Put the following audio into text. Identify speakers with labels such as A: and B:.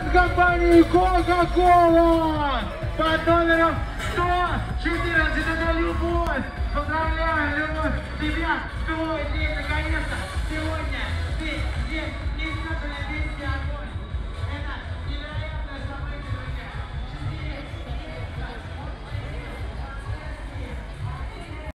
A: от компании Coca-Cola под номером 114. Это Любовь. Поздравляю, Любовь, тебя в твой день наконец-то. Сегодня ты здесь